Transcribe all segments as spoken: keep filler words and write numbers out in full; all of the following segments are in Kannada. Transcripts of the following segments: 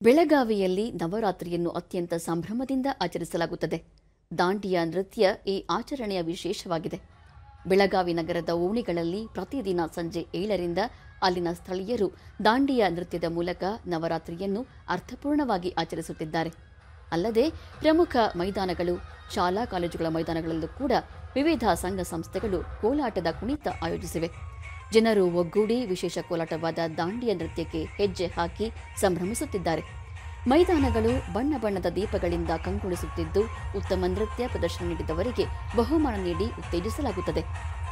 ಬೆಳಗಾವಿಯಲ್ಲಿ ನವರಾತ್ರಿಯನ್ನು ಅತ್ಯಂತ ಸಂಭ್ರಮದಿಂದ ಆಚರಿಸಲಾಗುತ್ತದೆ. ದಾಂಡಿಯಾ ನೃತ್ಯ ಈ ಆಚರಣೆಯ ವಿಶೇಷವಾಗಿದೆ. ಬೆಳಗಾವಿ ನಗರದ ಓಣಿಗಳಲ್ಲಿ ಪ್ರತಿದಿನ ಸಂಜೆ ಏಳರಿಂದ ಅಲ್ಲಿನ ಸ್ಥಳೀಯರು ದಾಂಡಿಯಾ ನೃತ್ಯದ ಮೂಲಕ ನವರಾತ್ರಿಯನ್ನು ಅರ್ಥಪೂರ್ಣವಾಗಿ ಆಚರಿಸುತ್ತಿದ್ದಾರೆ. ಅಲ್ಲದೆ ಪ್ರಮುಖ ಮೈದಾನಗಳು, ಶಾಲಾ ಕಾಲೇಜುಗಳ ಮೈದಾನಗಳಲ್ಲೂ ಕೂಡ ವಿವಿಧ ಸಂಘ ಸಂಸ್ಥೆಗಳು ಕೋಲಾಟದ ಕುಣಿತ ಆಯೋಜಿಸಿವೆ. ಜನರು ಒಗ್ಗೂಡಿ ವಿಶೇಷ ಕೋಲಾಟವಾದ ದಾಂಡಿಯಾ ನೃತ್ಯಕ್ಕೆ ಹೆಜ್ಜೆ ಹಾಕಿ ಸಂಭ್ರಮಿಸುತ್ತಿದ್ದಾರೆ. ಮೈದಾನಗಳು ಬಣ್ಣ ಬಣ್ಣದ ದೀಪಗಳಿಂದ ಕಂಗೊಳಿಸುತ್ತಿದ್ದು, ಉತ್ತಮ ನೃತ್ಯ ಪ್ರದರ್ಶನ ನೀಡಿದವರಿಗೆ ಬಹುಮಾನ ನೀಡಿ ಉತ್ತೇಜಿಸಲಾಗುತ್ತದೆ.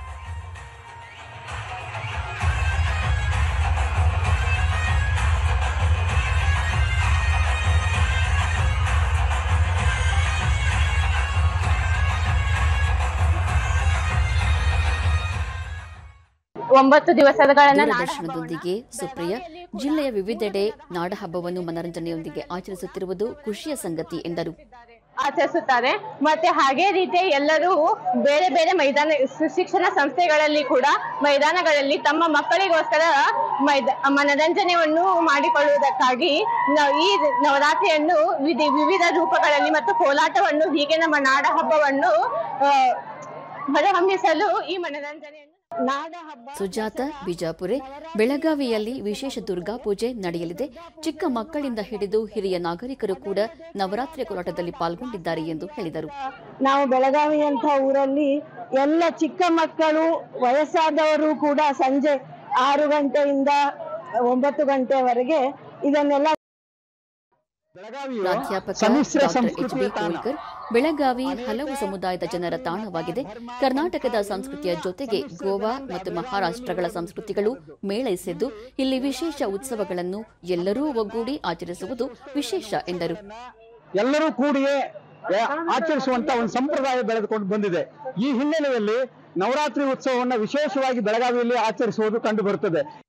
ಒಂಬತ್ತು ದಿವಸಗಳನ್ನ ದೂರದರ್ಶನದೊಂದಿಗೆ ಸುಪ್ರಿಯ ಜಿಲ್ಲೆಯ ವಿವಿಧೆಡೆ ನಾಡಹಬ್ಬವನ್ನು ಮನರಂಜನೆಯೊಂದಿಗೆ ಆಚರಿಸುತ್ತಿರುವುದು ಖುಷಿಯ ಸಂಗತಿ ಎಂದರು. ಆಚರಿಸುತ್ತಾರೆ. ಮತ್ತೆ ಹಾಗೆ ರೀತಿ ಎಲ್ಲರೂ ಬೇರೆ ಬೇರೆ ಮೈದಾನ ಶಿಕ್ಷಣ ಸಂಸ್ಥೆಗಳಲ್ಲಿ ಕೂಡ ಮೈದಾನಗಳಲ್ಲಿ ತಮ್ಮ ಮಕ್ಕಳಿಗೋಸ್ಕರ ಮೈದ ಮನರಂಜನೆಯನ್ನು ಮಾಡಿಕೊಳ್ಳುವುದಕ್ಕಾಗಿ ಈ ನವರಾತ್ರಿಯನ್ನು ವಿವಿಧ ರೂಪಗಳಲ್ಲಿ ಮತ್ತು ಕೋಲಾಟವನ್ನು ಹೀಗೆ ನಮ್ಮ ನಾಡ ಹಬ್ಬವನ್ನು ಹೊರಹೊಮ್ಮಿಸಲು ಈ ಮನರಂಜನೆಯನ್ನು ಸುಜಾತ ಬಿಜಾಪುರೆ ಬೆಳಗಾವಿಯಲ್ಲಿ ವಿಶೇಷ ದುರ್ಗಾ ಪೂಜೆ ನಡೆಯಲಿದೆ. ಚಿಕ್ಕ ಮಕ್ಕಳಿಂದ ಹಿಡಿದು ಹಿರಿಯ ನಾಗರಿಕರು ಕೂಡ ನವರಾತ್ರಿ ಕೋಲಾಟದಲ್ಲಿ ಪಾಲ್ಗೊಂಡಿದ್ದಾರೆ ಎಂದು ಹೇಳಿದರು. ನಾವು ಬೆಳಗಾವಿಯಂಥ ಊರಲ್ಲಿ ಎಲ್ಲ ಚಿಕ್ಕ ಮಕ್ಕಳು, ವಯಸ್ಸಾದವರು ಕೂಡ ಸಂಜೆ ಆರು ಗಂಟೆಯಿಂದ ಒಂಬತ್ತು ಗಂಟೆವರೆಗೆ ಇದನ್ನೆಲ್ಲ ಪ್ರಾಧ್ಯಾಪಕ doctor H B Kolkar, Belagavi ಹಲವು ಸಮುದಾಯದ ಜನರ ತಾಣವಾಗಿದೆ. ಕರ್ನಾಟಕದ ಸಂಸ್ಕೃತಿಯ ಜೊತೆಗೆ ಗೋವಾ ಮತ್ತು ಮಹಾರಾಷ್ಟ್ರಗಳ ಸಂಸ್ಕೃತಿಗಳು ಮೇಳೈಸಿದ್ದು, ಇಲ್ಲಿ ವಿಶೇಷ ಉತ್ಸವಗಳನ್ನು ಎಲ್ಲರೂ ಒಗ್ಗೂಡಿ ಆಚರಿಸುವುದು ವಿಶೇಷ ಎಂದರು. ಎಲ್ಲರೂ ಕೂಡಿಯೇ ಆಚರಿಸುವಂತ ಒಂದು ಸಂಪ್ರದಾಯ ಬೆಳೆದುಕೊಂಡು ಬಂದಿದೆ. ಈ ಹಿನ್ನೆಲೆಯಲ್ಲಿ ನವರಾತ್ರಿ ಉತ್ಸವವನ್ನು ವಿಶೇಷವಾಗಿ ಬೆಳಗಾವಿಯಲ್ಲಿ ಆಚರಿಸುವುದು ಕಂಡು ಬರುತ್ತದೆ.